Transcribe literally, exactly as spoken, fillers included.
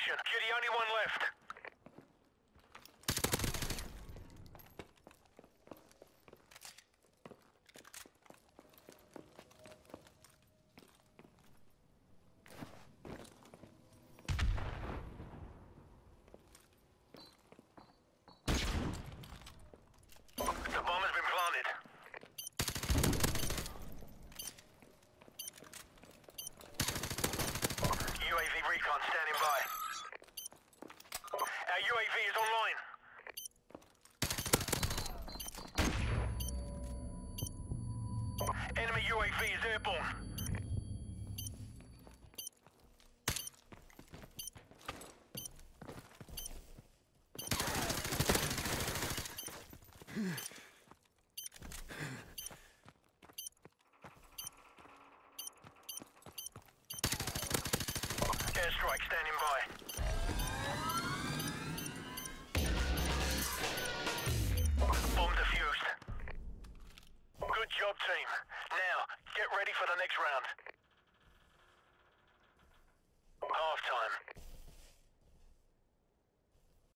position. You're the only one left. The bomb has been planted. U A V recon standing by. Our U A V is online. Enemy U A V is airborne. Airstrike standing by. Bomb defused. Good job, team. Now, get ready for the next round. Half time.